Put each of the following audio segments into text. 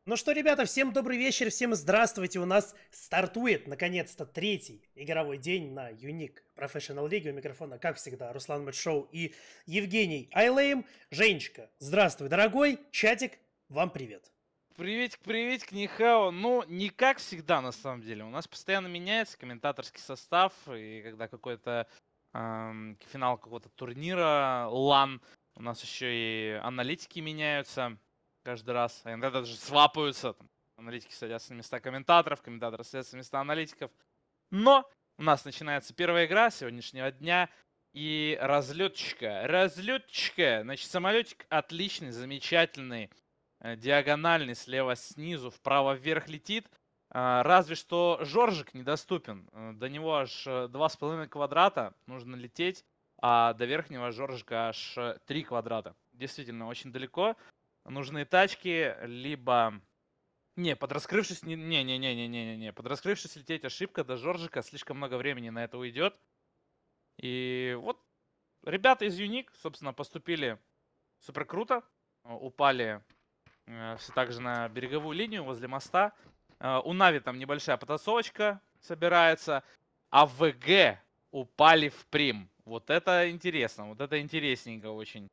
Ну что, ребята, всем добрый вечер, всем здравствуйте. У нас стартует, наконец-то, третий игровой день на Unique Professional League. У микрофона, как всегда, Руслан Мэтшоу и Евгений Айлейм. Женечка, здравствуй, дорогой. Чатик, вам привет. Приветик, приветик, Нихао. Ну, не как всегда, на самом деле. У нас постоянно меняется комментаторский состав, и когда какой-то финал какого-то турнира, лан, у нас еще и аналитики меняются каждый раз, а иногда даже свапаются. Там, аналитики садятся на места комментаторов, комментаторы садятся на места аналитиков. Но у нас начинается первая игра сегодняшнего дня, и разлетчика, значит, самолетик отличный, замечательный, диагональный, слева снизу, вправо вверх летит. Разве что Жоржик недоступен. До него аж 2,5 квадрата нужно лететь, а до верхнего Жоржика аж 3 квадрата. Действительно, очень далеко. Нужны тачки, либо... Не, подраскрывшись, не, подраскрывшись лететь ошибка, до Жоржика слишком много времени на это уйдет. И вот ребята из Unique, собственно, поступили супер круто. Упали все так же на береговую линию возле моста. У Нави там небольшая потасовочка собирается. А ВГ упали в Прим. Вот это интересно, вот это интересненько очень.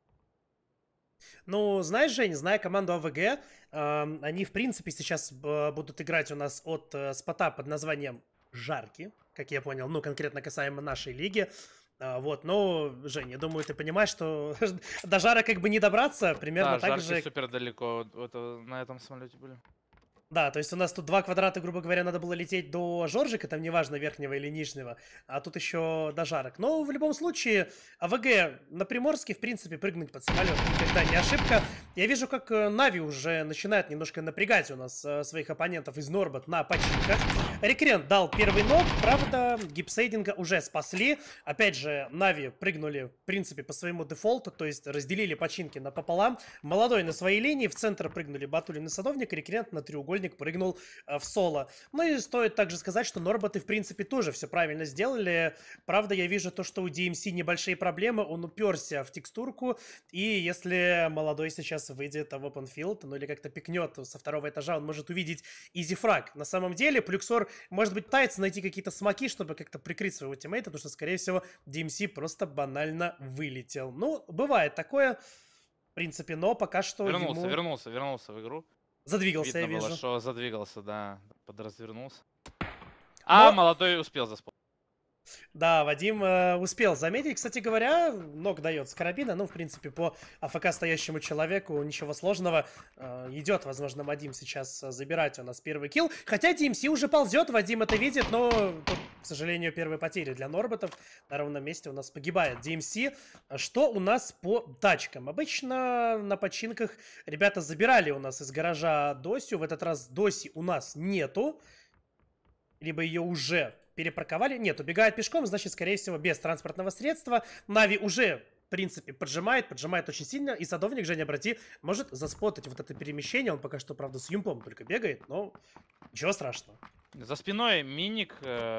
Ну, знаешь, Жень, зная команду АВГ, они, в принципе, сейчас будут играть у нас от спота под названием «Жарки», как я понял, ну, конкретно касаемо нашей лиги. Вот, но, Жень, я думаю, ты понимаешь, что до жара как бы не добраться, примерно Да, так жаркие же. супер далеко. Это, на этом самолете были. Да, то есть у нас тут 2 квадрата, грубо говоря, надо было лететь до Жоржика, там неважно, верхнего или нижнего, а тут еще до жарок. Но в любом случае, АВГ на Приморске, в принципе, прыгнуть под самолет никогда не ошибка. Я вижу, как Нави уже начинает немножко напрягать у нас своих оппонентов из Норбот на починках. Рекрент дал первый ног, правда, гипсейдинга уже спасли. Опять же, Нави прыгнули, в принципе, по своему дефолту, то есть разделили починки напополам. Молодой на своей линии, в центр прыгнули Батулин и Садовник, Рекрент на треугольник прыгнул в соло. Ну и стоит также сказать, что Норботы, в принципе, тоже все правильно сделали. Правда, я вижу то, что у DMC небольшие проблемы, он уперся в текстурку, и если молодой сейчас выйдет в open field, ну или как-то пикнет со второго этажа, он может увидеть изифраг. На самом деле, Плюксор, может быть, пытается найти какие-то смоки, чтобы как-то прикрыть своего тиммейта, потому что, скорее всего, DMC просто банально вылетел. Ну, бывает такое, в принципе, но пока что Вернулся, ему вернулся, вернулся в игру. задвигался, я Видно было, вижу. что задвигался, да, подразвернулся. А Но молодой успел заспать. да, Вадим успел заметить. Кстати говоря, ног дает с карабина. Ну, в принципе, по АФК стоящему человеку ничего сложного. Идет, возможно, Вадим сейчас забирать у нас первый килл. Хотя DMC уже ползет, Вадим это видит, но тут, к сожалению, первые потери для Норботов. На ровном месте у нас погибает DMC. Что у нас по тачкам? Обычно на починках ребята забирали у нас из гаража Досю. В этот раз Доси у нас нету. Либо ее уже перепарковали. Нет, убегает пешком, значит, скорее всего, без транспортного средства. Нави уже, в принципе, поджимает очень сильно. И Садовник, Женя, обрати, может заспотать вот это перемещение. Он пока что, правда, с юмпом только бегает, но ничего страшного. За спиной миник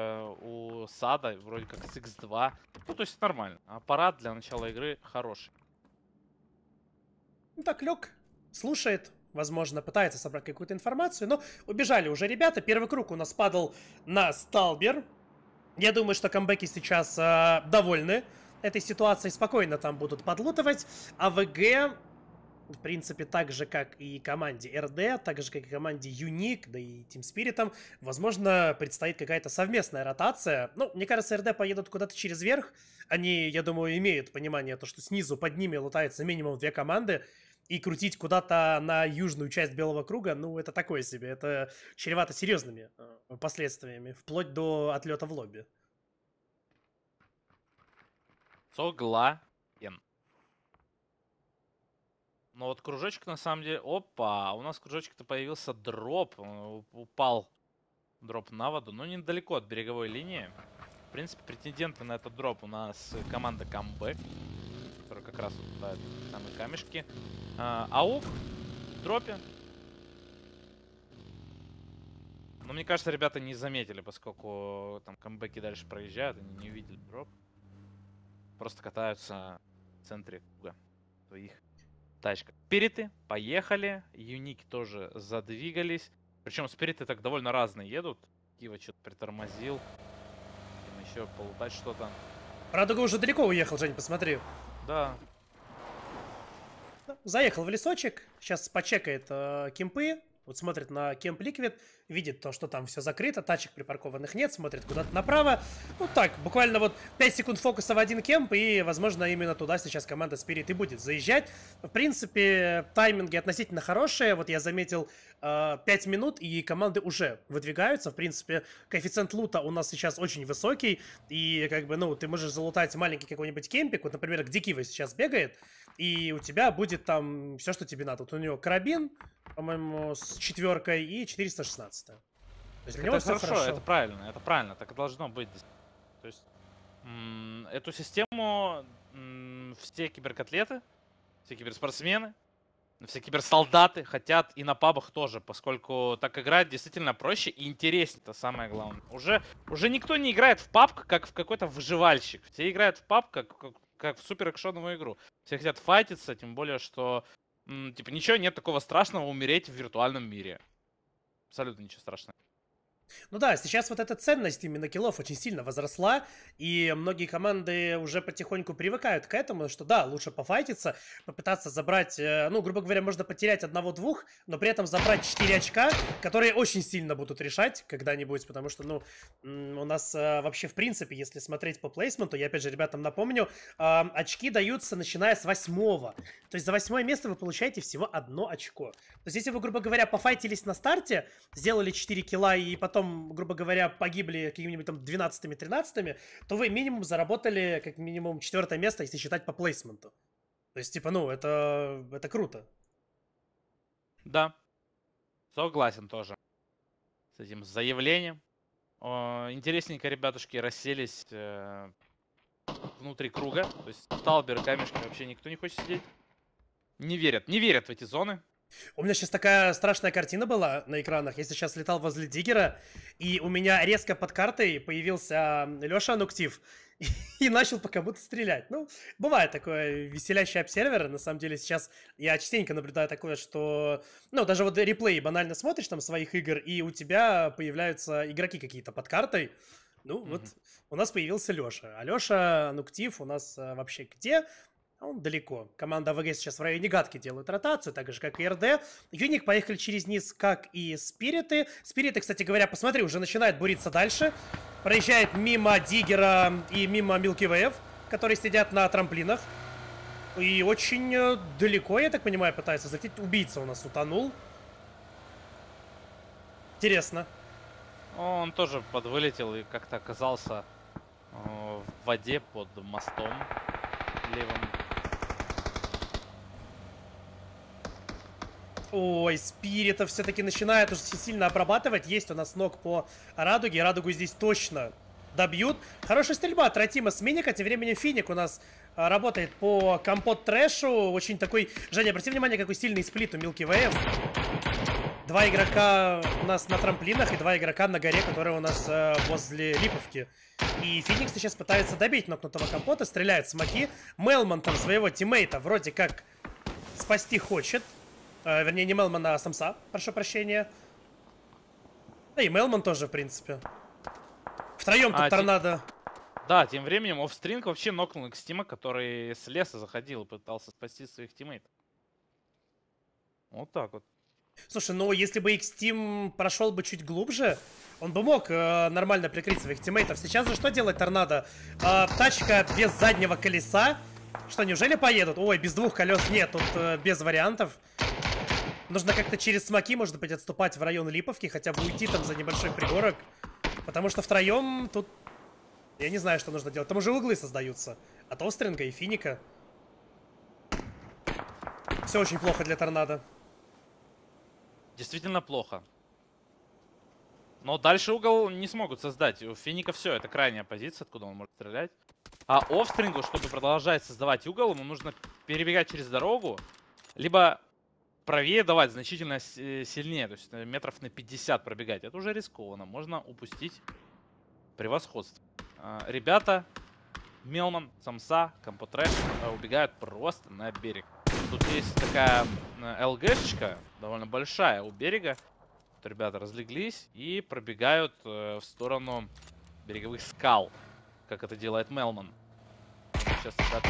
у Сада, вроде как с X2. Ну, то есть нормально. Аппарат для начала игры хороший. Ну так, лег, слушает, возможно, пытается собрать какую-то информацию, но убежали уже ребята. Первый круг у нас падал на Сталбер. Я думаю, что камбэки сейчас довольны этой ситуацией, спокойно там будут подлутывать. АВГ, в принципе, так же, как и команде РД, так же, как и команде Unique, да и Team Spirit, возможно, предстоит какая-то совместная ротация. Ну, мне кажется, РД поедут куда-то через верх. Они, я думаю, имеют понимание, то, что снизу под ними лутается минимум 2 команды, и крутить куда-то на южную часть Белого круга, ну, это такое себе. Это чревато серьезными последствиями, вплоть до отлета в лобби. Согласен. Но вот кружочек на самом деле... Опа, у нас кружочек-то появился дроп. Он упал дроп на воду. Но недалеко от береговой линии. В принципе, претенденты на этот дроп у нас команда Камбэк, которая как раз вот туда самые камешки. Аук в дропе. Но мне кажется, ребята не заметили, поскольку там камбэки дальше проезжают, они не увидели дроп. Просто катаются в центре круга своих. тачка. Спириты поехали, юники тоже задвигались. Причем спириты так довольно разные едут. Кива что-то притормозил. Им еще полутать что-то. Радуга уже далеко уехал, Жень, посмотри. Да. Заехал в лесочек, сейчас почекает кемпы, вот смотрит на кемп Ликвид, видит то, что там все закрыто, тачек припаркованных нет, смотрит куда-то направо. Ну так, буквально вот 5 секунд фокуса в один кемп, и, возможно, именно туда сейчас команда Spirit и будет заезжать. В принципе, тайминги относительно хорошие, вот я заметил 5 минут, и команды уже выдвигаются. В принципе, коэффициент лута у нас сейчас очень высокий, и как бы, ну, ты можешь залутать маленький какой-нибудь кемпик, вот, например, где Кива сейчас бегает, и у тебя будет там все, что тебе надо. Вот у него карабин, по-моему, с 4 и 416. То есть для него Это все хорошо, это правильно, так и должно быть. То есть эту систему все киберкотлеты, все киберспортсмены, все киберсолдаты хотят и на пабах тоже, поскольку так играть действительно проще и интереснее, это самое главное. Уже никто не играет в паб как в какой-то выживальщик. Все играют в паб как в супер экшоновую игру. Все хотят файтиться, тем более, что типа ничего нет такого страшного умереть в виртуальном мире. Абсолютно ничего страшного. Ну да, сейчас вот эта ценность именно киллов очень сильно возросла, и многие команды уже потихоньку привыкают к этому, что да, лучше пофайтиться, попытаться забрать, ну, грубо говоря, можно потерять 1-2, но при этом забрать 4 очка, которые очень сильно будут решать когда-нибудь, потому что, ну, у нас вообще, в принципе, если смотреть по плейсменту, я опять же ребятам напомню, очки даются начиная с 8-го, то есть за 8 место вы получаете всего 1 очко. То есть если вы, грубо говоря, пофайтились на старте, сделали 4 килла и потом, грубо говоря, погибли какими-нибудь там 12-13, то вы минимум заработали как минимум 4 место, если считать по плейсменту. То есть, типа, ну, это круто. Да, согласен тоже с этим заявлением. Интересненько ребятушки расселись внутри круга. То есть сталберы, камешки вообще никто не хочет сидеть. Не верят в эти зоны. У меня сейчас такая страшная картина была на экранах. Я сейчас летал возле диггера, и у меня резко под картой появился Леша Нуктив и начал по кому-то стрелять. Ну, бывает такое веселящий обсервер. На самом деле сейчас я частенько наблюдаю такое, что... Ну, даже вот реплей банально смотришь там своих игр, и у тебя появляются игроки какие-то под картой. Ну, вот у нас появился Леша. А Леша Нуктив у нас вообще где? Он далеко. Команда АВГ сейчас в районе гадки делают ротацию, так же, как и РД. Юник поехали через низ, как и Спириты. Спириты, кстати говоря, посмотри, уже начинает буриться дальше. Проезжает мимо Диггера и мимо Milky Way, которые сидят на трамплинах. И очень далеко, я так понимаю, пытается залететь. Убийца у нас утонул. Интересно. Он тоже подвылетел и как-то оказался в воде под мостом левым. Ой, Спирита все-таки начинает уже сильно обрабатывать. Есть у нас ног по Радуге. Радугу здесь точно добьют. Хорошая стрельба от Ратима с Миника. Тем временем Финик у нас работает по компот трэшу. Очень такой... Женя, обрати внимание, какой сильный сплит у Milky Way. 2 игрока у нас на трамплинах и 2 игрока на горе, которые у нас возле Липовки. И Феникс сейчас пытается добить нокнутого компота. Стреляет смоки. Мелман там своего тиммейта вроде как спасти хочет. Вернее, не Мелман, а Самса, прошу прощения. Да и Мелман тоже, в принципе. Втроем тут торнадо. Да, тем временем Офстринг вообще нокнул Экстима, который с леса заходил и пытался спасти своих тиммейтов. Вот так вот. Слушай, ну если бы Экстим прошел бы чуть глубже, он бы мог нормально прикрыть своих тиммейтов. Сейчас же что делать торнадо? Тачка без заднего колеса. Что, неужели поедут? Ой, без 2 колес нет, тут без вариантов. Нужно как-то через смоки, может быть, отступать в район Липовки, хотя бы уйти там за небольшой пригорок. Потому что втроем тут... Я не знаю, что нужно делать. Там уже углы создаются. От Остринга и Финика. Все очень плохо для торнадо. Действительно плохо. Но дальше угол не смогут создать. У Финика все, это крайняя позиция, откуда он может стрелять. А Офстрингу, чтобы продолжать создавать угол, ему нужно перебегать через дорогу, либо правее давать значительно сильнее, то есть метров на 50 пробегать. Это уже рискованно, можно упустить превосходство. Ребята, Мелман, Самса, Компотрэш убегают просто на берег. тут есть такая ЛГшечка, довольно большая, у берега. Тут ребята разлеглись и пробегают в сторону береговых скал, как это делает Мелман. Сейчас ребята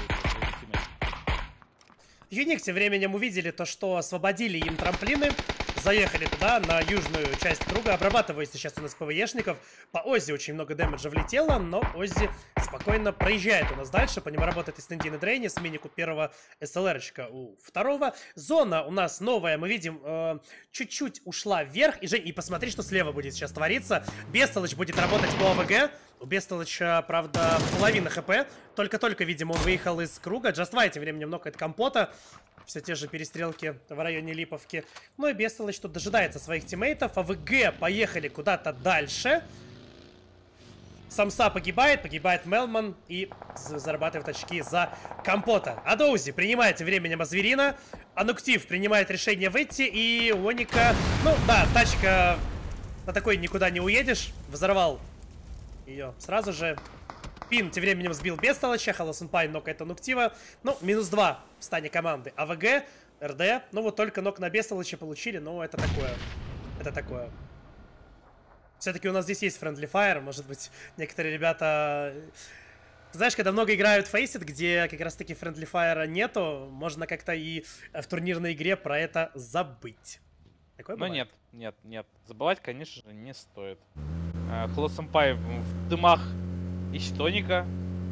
Юник тем временем увидели то, что освободили им трамплины. Заехали туда, на южную часть круга. Обрабатывают сейчас у нас ПВЕшников. По Оззи очень много дэмэджа влетело, но Оззи спокойно проезжает у нас дальше. По нему работает и Стендин и Дрейнис. Минику первого, СЛРочка у второго. Зона у нас новая. Мы видим, чуть-чуть ушла вверх. И посмотри, что слева будет сейчас твориться. Бестолочь будет работать по АВГ. У Бестолоча, правда, половина хп. Только-только, видимо, он выехал из круга. Джаства тем временем нокает компота. Все те же перестрелки в районе Липовки. Ну и Бестолочь тут дожидается своих тиммейтов. АВГ поехали куда-то дальше. Самса погибает Мелман и зарабатывает очки за компота. Адоузи принимает тем временем Азверина. Ануктив принимает решение выйти. И Оника, ну да, тачка на такой никуда не уедешь. Взорвал ее сразу же. Пин тем временем сбил Бестолоча. Халасенпай нокает Ануктива. Ну, -2 в стане команды. АВГ, РД. Ну, вот только нок на Бестолоча получили. Но это такое. Это такое. Все-таки у нас здесь есть Friendly Fire. Может быть, некоторые ребята... Знаешь, когда много играют в Faceit, где как раз-таки Friendly Fire нету, можно как-то и в турнирной игре про это забыть. Такое бывает? Но нет. Забывать, конечно же, не стоит. Халасенпай в дымах ищет Оника.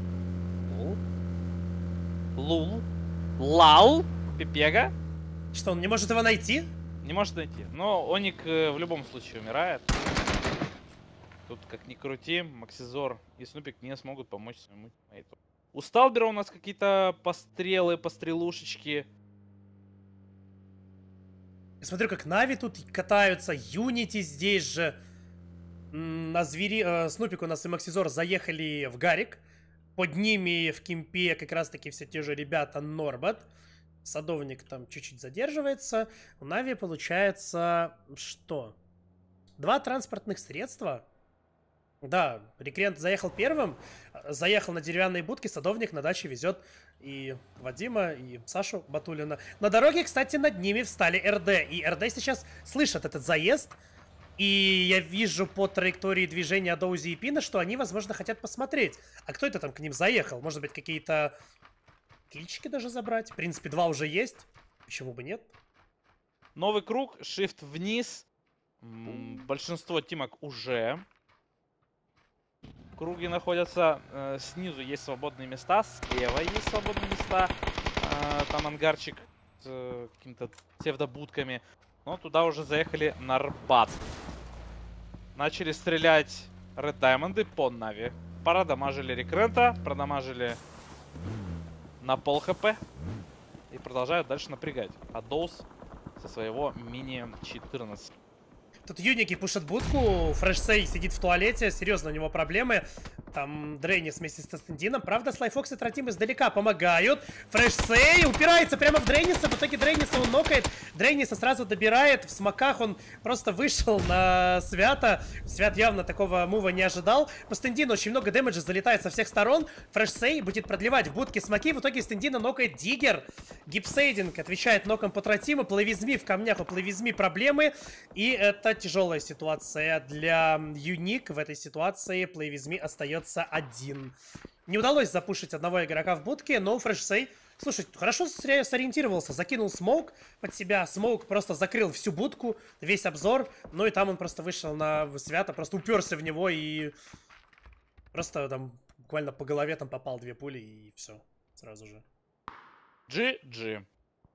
Лул. Лал. Пипега. Что, он не может его найти? Не может найти. Но Оник в любом случае умирает. Тут, как ни крути, Максизор и Снупик не смогут помочь своему тиммейту. У Сталбера у нас какие-то пострелы, пострелушечки. Я смотрю, как Нави тут катаются. Юнити здесь же. На Снупик у нас и Максизор заехали в Гарик. Под ними в кемпе как раз-таки все те же ребята Норбат. Садовник там чуть-чуть задерживается. У Нави получается что? 2 транспортных средства. Да, Рекрент заехал первым. Заехал на деревянные будки. Садовник на даче везет и Вадима, и Сашу Батулина. На дороге, кстати, над ними встали РД. И РД сейчас слышат этот заезд. И я вижу по траектории движения Доузи и Пина, что они, возможно, хотят посмотреть. А кто это там к ним заехал? Может быть, какие-то клички даже забрать? В принципе, 2 уже есть. Почему бы нет? Новый круг, shift вниз. Большинство тимок уже в круге находятся. Снизу есть свободные места, слева есть свободные места. Там ангарчик с какими-то псевдобудками. Но туда уже заехали Нарбат. Начали стрелять Red Diamond по Нави. Продамажили Рекрента, продамажили на пол хп. И продолжают дальше напрягать. А Доус со своего мини-14. Тут юники пушат будку, Фрешсей сидит в туалете, серьезно, у него проблемы. Там Дрейнис вместе с Стендином. Правда, Слайфокс и Тратим издалека помогают. Фрешсей упирается прямо в Дрейниса. В итоге Дрейниса он нокает. Дрейниса сразу добирает. В смоках он просто вышел на Свята. Свят явно такого мува не ожидал. По Стендину очень много дэмэджа залетает со всех сторон. Фрешсей будет продлевать в будке смоки. В итоге Стендина нокает Диггер. Гипсейдинг отвечает ноком по Тратиму. Плавизми в камнях, у Плавизми проблемы. И это тяжелая ситуация для Юник. В этой ситуации Плейвизми остается один. Не удалось запушить одного игрока в будке, но Фрешсей, слушай, хорошо сориентировался. Закинул смоук под себя. Смоук просто закрыл всю будку, весь обзор. Ну и там он просто вышел на Свята, просто уперся в него и просто там буквально по голове там попал 2 пули и все. Сразу же. GG.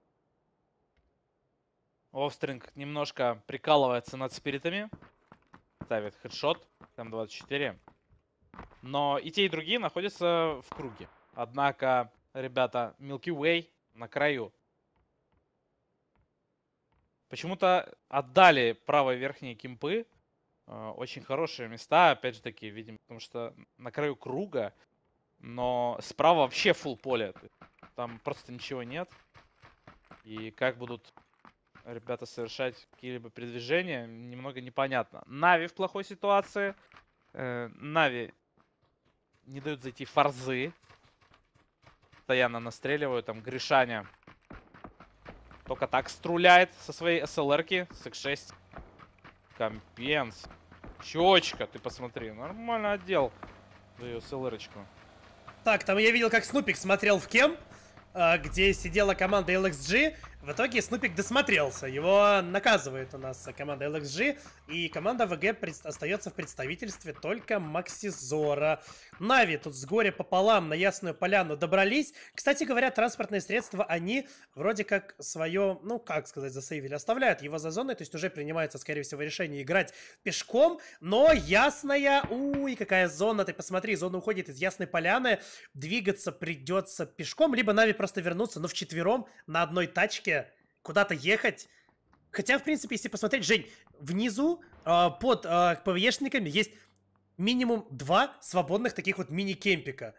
Офстринг немножко прикалывается над спиритами. Ставит хедшот. Там 24. Но и те, и другие находятся в круге. Однако, ребята, Milky Way на краю. Почему-то отдали правые верхние кемпы. Очень хорошие места, опять же таки, видимо, потому что на краю круга. Но справа вообще фулл поле. Там просто ничего нет. И как будут ребята совершать какие-либо передвижения, немного непонятно. Нави в плохой ситуации. Нави не дают зайти форзы. Постоянно настреливают. Там Гришаня Только так струляет со своей СЛРки с X6. Компенс. Чёчка, ты посмотри. Нормально отдел свою СЛРочку. Так, там я видел, как Снупик смотрел в кем, где сидела команда LXG. В итоге Снупик досмотрелся. Его наказывает у нас команда LXG. И команда ВГ остается в представительстве только Максизора. Нави тут с горя пополам на Ясную Поляну добрались. Кстати говоря, транспортные средства они вроде как свое, ну как сказать, засейвили. Оставляют его за зоной, то есть уже принимается, скорее всего, решение играть пешком. Но Ясная... Уй, какая зона. Ты посмотри, зона уходит из Ясной Поляны. Двигаться придется пешком. Либо Нави просто вернуться, но вчетвером на одной тачке куда-то ехать. Хотя, в принципе, если посмотреть, Жень, внизу под ПВЕшниками есть минимум 2 свободных таких вот мини-кемпика.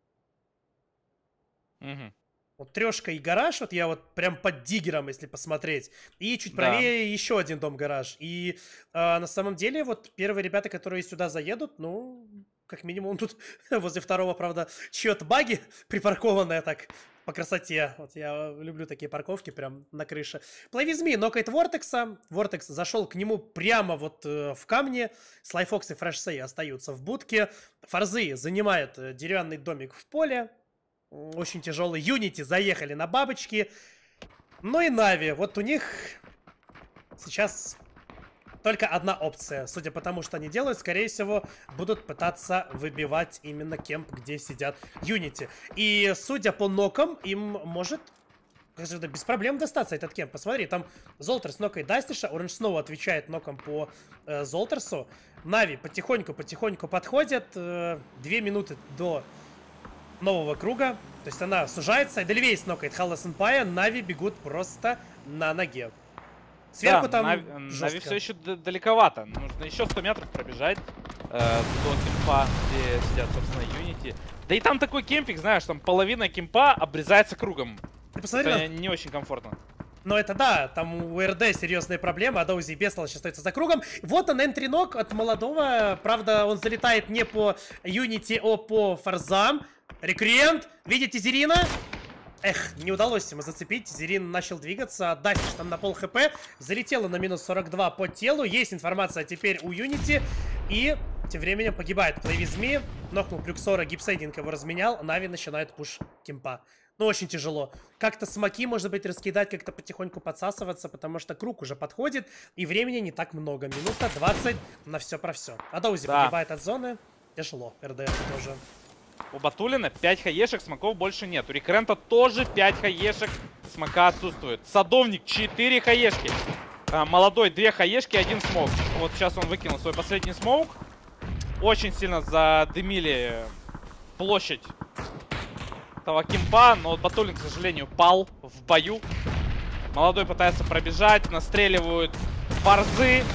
Вот трешка и гараж, вот я вот прям под диггером, если посмотреть. И чуть правее еще один дом-гараж. И на самом деле вот первые ребята, которые сюда заедут, ну, как минимум тут возле второго, правда, чьё-то баги припаркованное так по красоте. Вот я люблю такие парковки прям на крыше. Плейвизми нокает Вортекса. Вортекс зашел к нему прямо вот в камне. Слайфокс и Фрешсей остаются в будке. Фарзы занимает деревянный домик в поле. Очень тяжелый. Юнити заехали на бабочки. Ну и Нави. Вот у них сейчас только одна опция. Судя по тому, что они делают, скорее всего, будут пытаться выбивать именно кемп, где сидят Юнити. И судя по нокам, им может без проблем достаться этот кемп. Посмотри, там Золтерс нокает Дастиша. Оранж снова отвечает ноком по Золтерсу. Нави потихоньку подходят. 2 минуты до нового круга. То есть она сужается. Эдельвейс нокает Халлас Эмпайр. Нави бегут просто на ноге. Сверху да, там Нави все еще далековато. Нужно еще 100 метров пробежать до кемпа, где сидят, собственно, Юнити. Да и там такой кемпик, знаешь, там половина кемпа обрезается кругом. Ты посмотри, это не очень комфортно. Но это да, там у РД серьезные проблемы, а Доузи и Бестолочь остается за кругом. Вот он, энтри-нок от молодого. Правда, он залетает не по Юнити, а по Фарзам. Рекрент, видите Зерина? Эх, не удалось ему зацепить. Зерин начал двигаться. Дастиш там на пол хп. Залетела на минус 42 по телу. Есть информация теперь у Юнити. И тем временем погибает Плейвизми. Нокнул Плюксора, гипсейдинг его разменял. Нави начинает пуш кемпа. Ну, очень тяжело. Как-то смоки, может быть, раскидать, как-то потихоньку подсасываться, потому что круг уже подходит. И времени не так много. Минута 20 на все про все. А Доузи погибает от зоны. Тяжело. РДР тоже. У Батулина 5 хаешек, смоков больше нет. У Рекрента тоже 5 хаешек, смока отсутствует. Садовник 4 хаешки. Молодой 2 хаешки, 1 смок. Вот сейчас он выкинул свой последний смок. Очень сильно задымили площадь этого кемпа, но Батулин, к сожалению, пал в бою. Молодой пытается пробежать, настреливают фарзы.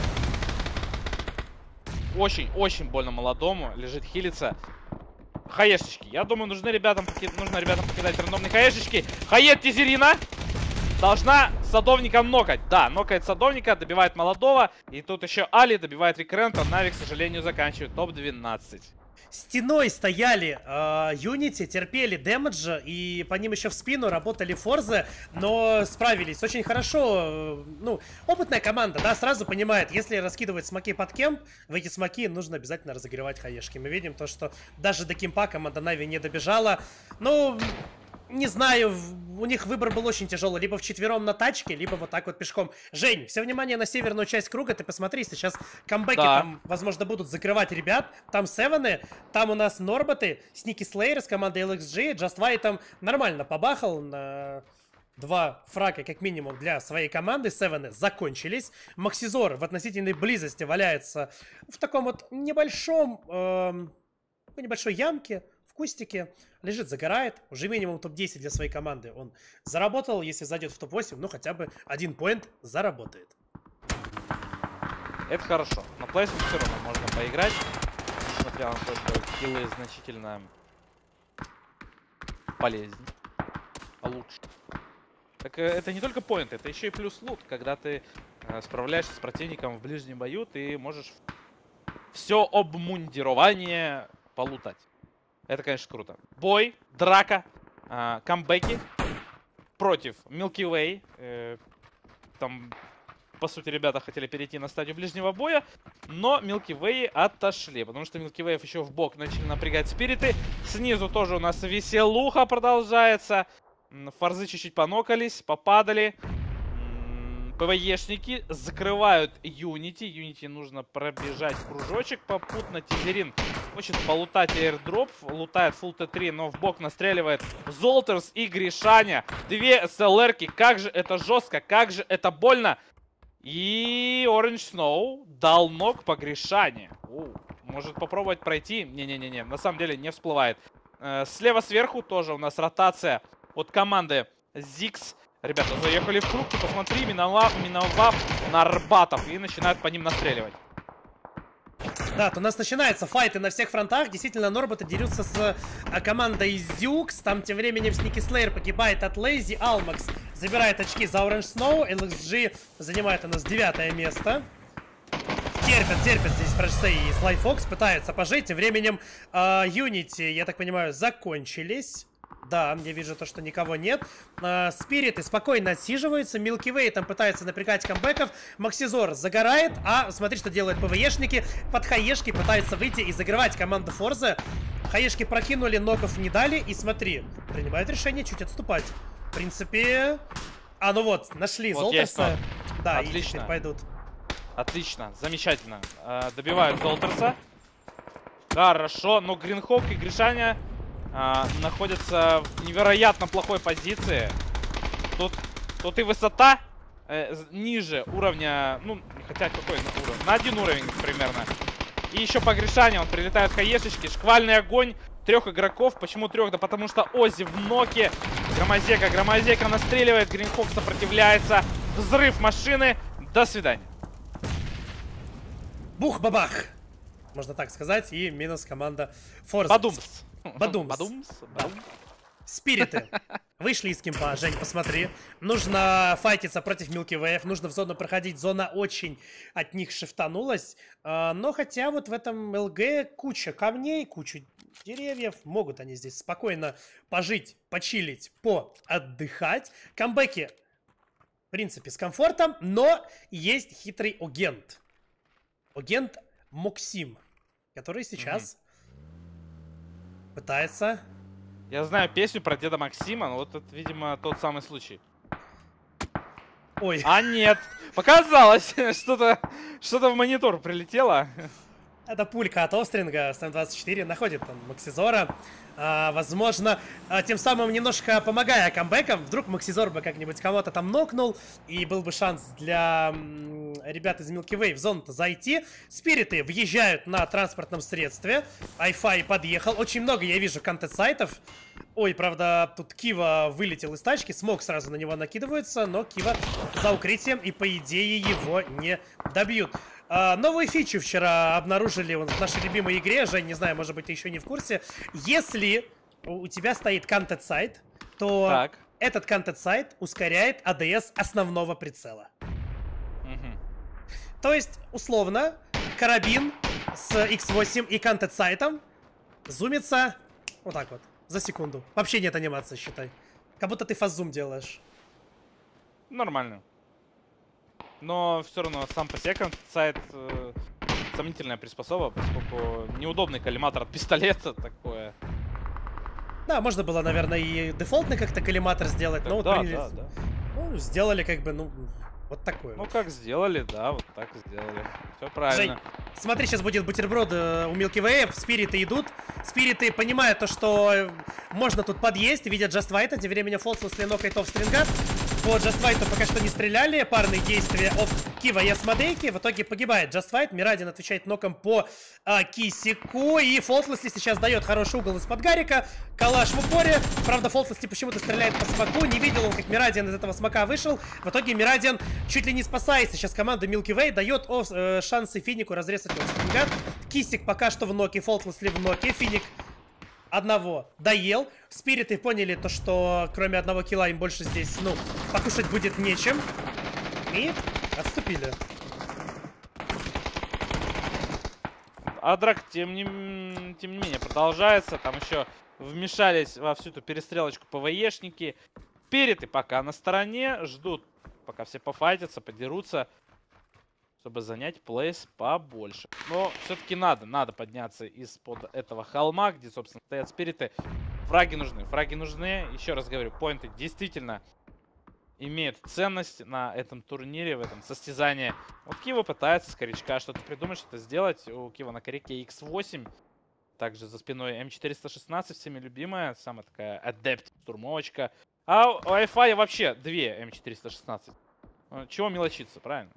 Очень больно молодому, лежит хилится. Хаешечки. Я думаю, нужно ребятам покидать рандомные хаешечки. Хаед Тизерина должна садовника нокать. Да, нокает садовника, добивает молодого. И тут еще Али добивает Рекрента. Нави, к сожалению, заканчивает топ-12. Стеной стояли Юнити, терпели дэмэджа, и по ним еще в спину работали Форзы, но справились очень хорошо. Ну, опытная команда, да, сразу понимает, если раскидывать смоки под кемп, в эти смоки нужно обязательно разогревать хаешки. Мы видим то, что даже до кемпа команда Нави не добежала. Ну, не знаю, у них выбор был очень тяжелый. Либо вчетвером на тачке, либо вот так вот пешком. Жень, все внимание на северную часть круга. Ты посмотри, сейчас камбэки там, возможно, будут закрывать ребят. Там Севены, там у нас Норботы, Сники Слейер с командой LXG. Джаствай там нормально побахал на 2 фрака, как минимум, для своей команды. Севены закончились. Максизор в относительной близости валяется в таком вот небольшом, небольшой ямке, в кустике. Лежит, загорает. Уже минимум топ-10 для своей команды он заработал. Если зайдет в топ-8, ну хотя бы 1 поинт заработает. Это хорошо. На плейсмент все равно можно поиграть. Несмотря на то, что киллы значительно полезнее. Лучше. Так это не только поинт, это еще и плюс лут. Когда ты справляешься с противником в ближнем бою, ты можешь все обмундирование полутать. Это, конечно, круто. Бой, драка, камбэки. против Milky Way. Там, по сути, ребята хотели перейти на стадию ближнего боя, но Milky Way отошли, потому что Milky Way еще в бок начали напрягать спириты. Снизу тоже у нас веселуха продолжается. Форзы чуть-чуть понокались, попадали. ПВЕшники закрывают Юнити. Юнити нужно пробежать кружочек попутно. Тизерин хочет полутать airdrop. Лутает full Т3, но в бок настреливает Золтерс и Гришаня. Две СЛРки. Как же это жестко, как же это больно. И Orange Snow дал ног по Гришане. Может попробовать пройти? Не-не-не, на самом деле не всплывает. Слева сверху тоже у нас ротация от команды Ziggs. Ребята заехали в круг, ты посмотри, миновав Нарбатов, и начинают по ним настреливать. Да, то у нас начинаются файты на всех фронтах. Действительно, Норбаты дерутся с командой Ziggs. Там тем временем Сники Слеер погибает от Лейзи. Алмакс забирает очки за Orange Snow. LXG занимает у нас 9-е место. Терпят здесь Фрешсей и Слайфокс. Пытаются пожить. Тем временем Unity, я так понимаю, закончились. Да, я вижу то, что никого нет. Спириты спокойно отсиживаются. Milky Way там пытается напрягать камбэков. Максизор загорает. А смотри, что делают ПВЕшники. Под хаешки пытаются выйти и загревать команду Форза. Хаешки прокинули, ноков не дали. И смотри, принимают решение чуть отступать. В принципе... ну вот, нашли вот Золтерса. Да, отлично. И теперь пойдут. Отлично, замечательно. Добивают Золтерса. Хорошо, но Гринхок и Гришаня находятся в невероятно плохой позиции. Тут и высота ниже уровня, ну, хотя какой уровень? На 1 уровень примерно. И еще по Гришане он прилетает хаешечки. Шквальный огонь. 3 игроков. Почему 3? Да потому что Ози в ноке. Громозека настреливает. Гринхок сопротивляется. Взрыв машины. До свидания. Бух-бабах. Можно так сказать. И минус команда Форза. Бадумс. Спириты вышли из кемпа. Жень, посмотри. Нужно файтиться против Milky Way. Нужно в зону проходить. Зона очень от них шифтанулась. Но хотя вот в этом ЛГ куча камней, куча деревьев. Могут они здесь спокойно пожить, почилить, поотдыхать. Камбэки, в принципе, с комфортом. Но есть хитрый агент. Агент Максим, который сейчас пытается... Я знаю песню про деда Максима, но вот это, видимо, тот самый случай. Ой. А нет, показалось, что-то в монитор прилетело. Это пулька от Остринга, СМ-24, находит там Максизора. Возможно, тем самым немножко помогая камбэкам. Вдруг Максизор бы как-нибудь кого-то там нокнул, и был бы шанс для ребят из Milky Way в зону-то зайти. Спириты въезжают на транспортном средстве. Айфай подъехал. Очень много я вижу контент-сайтов. Ой, правда, тут Кива вылетел из тачки. Смог сразу на него накидывается, но Кива за укрытием, и по идее его не добьют. Новую фичу вчера обнаружили в нашей любимой игре. Жень, не знаю, может быть, ты еще не в курсе. Если у тебя стоит контент-сайт, то этот контент-сайт ускоряет АДС основного прицела. То есть, условно, карабин с X8 и контент-сайтом зумится вот так вот, за секунду. Вообще нет анимации, считай. Как будто ты фаззум делаешь. Нормально. Но все равно сам по себе сайт сомнительная приспособа, поскольку неудобный коллиматор от пистолета такое. Да, можно было, наверное, и дефолтный как-то коллиматор сделать, но вот приняли... Ну, сделали как бы, ну, вот такое. Ну, как сделали, да, вот так сделали. Все правильно. Жень, смотри, сейчас будет бутерброд у Milky Way, спириты идут. Спириты понимают то, что можно тут подъесть, видят Just White, тем временем Фолслес ленокает офстринга. По Just White пока что не стреляли. Парные действия от Кива и Асмодейки. В итоге погибает Just White. Мирадин отвечает ноком по Кисику. И Фолтлесси сейчас дает хороший угол из-под Гарика. Калаш в упоре. Правда, Фолтлесси почему-то стреляет по смоку. Не видел он, как Мирадин из этого смока вышел. В итоге Мирадин чуть ли не спасается. Сейчас команда Milky Way дает шансы Финику разрезать офстринга. Кисик пока что в ноке. Фолтлесси в ноке. Финик одного доел. Спириты поняли то, что кроме одного килла им больше здесь, ну, покушать будет нечем. И отступили. А драк, тем не менее, продолжается. Там еще вмешались во всю эту перестрелочку ПВЕшники. Спириты пока на стороне, ждут, пока все пофайтятся, подерутся, чтобы занять плейс побольше. Но все-таки надо подняться из-под этого холма, где, собственно, стоят спириты. Фраги нужны. Еще раз говорю, поинты действительно имеют ценность на этом турнире, в этом состязании. Вот Кива пытается с корячка что-то придумать, что-то сделать. У Кива на коряке X8. Также за спиной М416, всеми любимая. Самая такая адепт, штурмовочка. А у Wi-Fi вообще 2 М416. Чего мелочиться, правильно?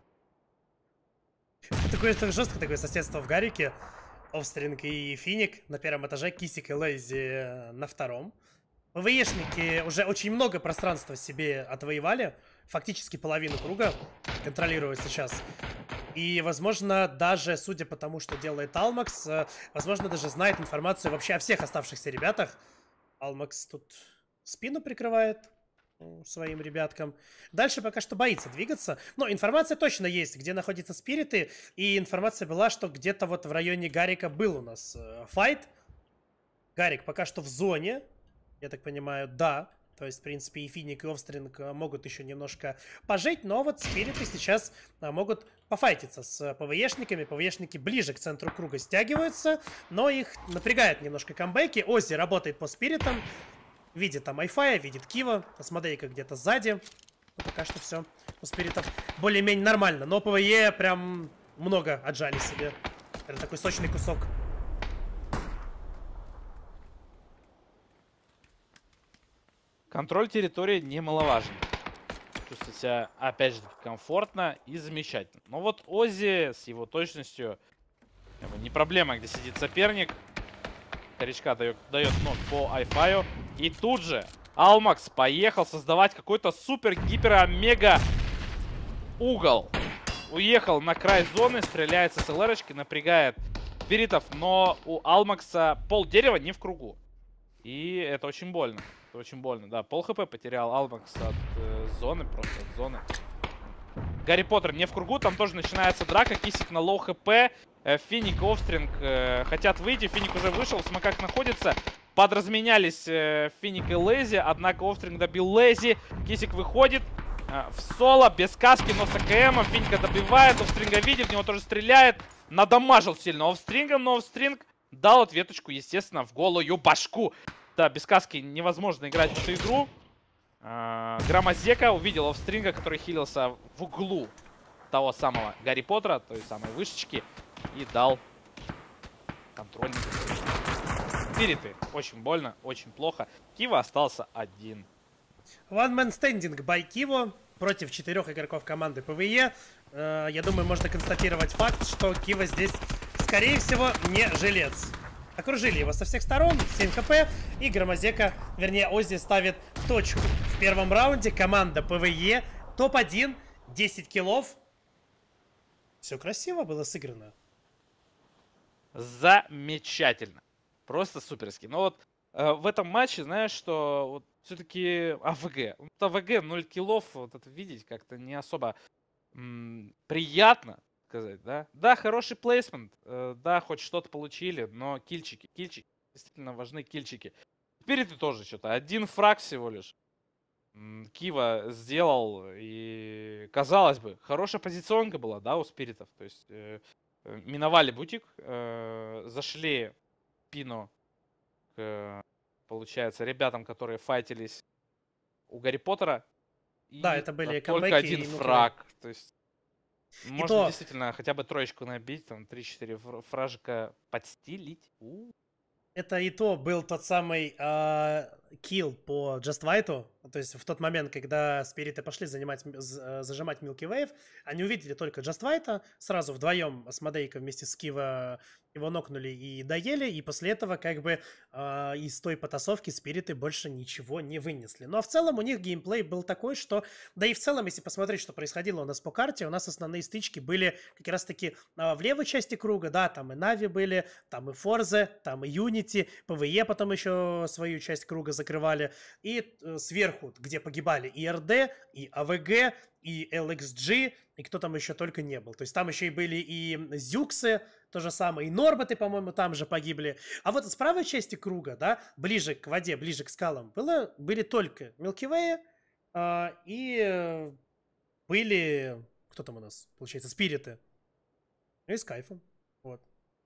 Такое жесткое такое соседство в Гарике. Офстринг и Финик на первом этаже, Кисик и Лейзи на втором. ПВЕшники уже очень много пространства себе отвоевали. Фактически половину круга контролируют сейчас. И, возможно, даже, судя по тому, что делает Алмакс, возможно, даже знает информацию вообще о всех оставшихся ребятах. Алмакс тут спину прикрывает своим ребяткам. Дальше пока что боится двигаться. Но информация точно есть, где находятся спириты. И информация была, что где-то вот в районе Гарика был у нас файт. Гарик пока что в зоне. Я так понимаю, да. То есть, в принципе, и Финик, и Офстринг могут еще немножко пожить. Но вот спириты сейчас могут пофайтиться с ПВЕшниками. ПВЕшники ближе к центру круга стягиваются. Но их напрягает немножко камбэки. Оззи работает по спиритам. Видит там Айфая, видит Кива. Асмодейка где-то сзади. Но пока что все у спиритов более-менее нормально. Но ПВЕ прям много отжали себе. Это такой сочный кусок. Контроль территории немаловажен. Чувствует себя, опять же, комфортно и замечательно. Но вот Оззи с его точностью не проблема, где сидит соперник. Корячка дает ног по Айфаю. И тут же Алмакс поехал создавать какой-то супер-гипер-омега угол. Уехал на край зоны, стреляет с СЛРочки, напрягает спиритов. Но у Алмакса пол дерева не в кругу. И это очень больно. Это очень больно, да. Пол хп потерял Алмакс от зоны, просто от зоны. Гарри Поттер не в кругу, там тоже начинается драка. Кисик на лоу хп. Финик, Офстринг хотят выйти. Финик уже вышел, в смоках находится. Подразменялись Финик и Лейзи, однако Офстринг добил Лейзи. Кисик выходит в соло, без каски, но с АКМом. Финика добивает, Офстринга видит, в него тоже стреляет. Надамажил сильно Офстрингом, но Офстринг дал ответочку, естественно, в голую башку. Да, без каски невозможно играть в эту игру. Громозека увидел Офстринга, который хилился в углу того самого Гарри Поттера, той самой вышечки, и дал контрольный. Спириты. Очень больно, очень плохо. Кива остался один. One man standing by Киво против 4 игроков команды ПВЕ. Я думаю, можно констатировать факт, что Кива здесь, скорее всего, не жилец. Окружили его со всех сторон, 7 хп, и Громозека, вернее, Оззи ставит точку. В первом раунде команда ПВЕ, топ-1, 10 киллов. Все красиво было сыграно. Замечательно. Просто суперски. Но вот в этом матче, знаешь, что вот все-таки АВГ. Вот АВГ 0 киллов, вот это видеть как-то не особо приятно. Сказать, да? Да, хороший плейсмент, да, хоть что-то получили, но кильчики, действительно важны кильчики. Спириты тоже что-то, один фраг всего лишь. Кива сделал, и, казалось бы, хорошая позиционка была, да, у спиритов. То есть миновали бутик, зашли в спину к, получается, ребятам, которые файтились у Гарри Поттера. Да, это были только один фраг, то есть... Можно то... действительно хотя бы троечку набить, там 3-4 фражика подстилить. Это и то был тот самый килл по Just White. То есть в тот момент, когда спириты пошли зажимать Milky Wave, они увидели только Just White, сразу вдвоем с Модейко вместе с Кива его нокнули и доели, и после этого как бы из той потасовки спириты больше ничего не вынесли. Но в целом у них геймплей был такой, что... Да и в целом, если посмотреть, что происходило у нас по карте, у нас основные стычки были как раз-таки в левой части круга, да, там и Нави были, там и Форзе, там и Юнити, ПВЕ потом еще свою часть круга закрывали, и сверху, где погибали и РД, и АВГ, и LXG, и кто там еще только не был. То есть там еще и были и Зюксы, то же самое, и Норботы, по-моему, там же погибли. А вот с правой части круга, да, ближе к воде, ближе к скалам, были только Milky Way, И были... Кто там у нас, получается? Спириты. И с кайфом. Вот.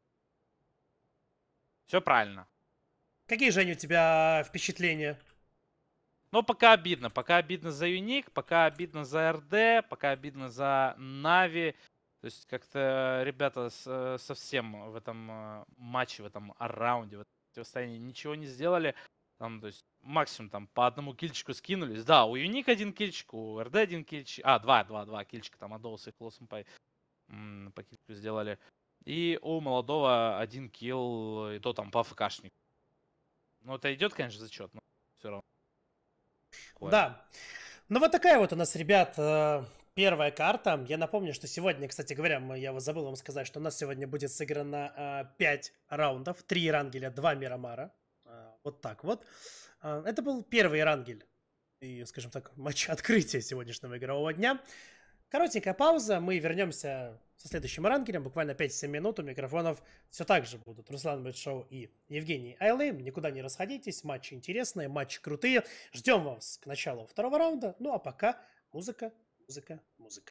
Все правильно. Какие, Женя, у тебя впечатления? Но пока обидно. Пока обидно за Юник, пока обидно за РД, пока обидно за Нави. То есть как-то ребята совсем в этом матче, в этом раунде, в этом противостоянии ничего не сделали. Там, то есть максимум там по одному кильчику скинулись. Да, у Юник один кильчик, у РД один кильчик. Два кильчика там Адоус и Клоссенпай по кильчику сделали. И у молодого один килл, и то там по АФКшнику. Ну, это идет, конечно, зачет, но все равно. Такое. Да. Ну вот такая вот у нас, ребят, первая карта. Я напомню, что сегодня, кстати говоря, я забыл вам сказать, что у нас сегодня будет сыграно 5 раундов. 3 Рангеля, 2 Мирамара. Вот так вот. Это был первый Рангель. И, скажем так, матч открытия сегодняшнего игрового дня. Коротенькая пауза. Мы вернемся со следующим рангелем. Буквально 5-7 минут. У микрофонов все так же будут Руслан Бэтшоу и Евгений Айлейм. Никуда не расходитесь. Матчи интересные, матчи крутые. Ждем вас к началу второго раунда. Ну а пока музыка, музыка, музыка.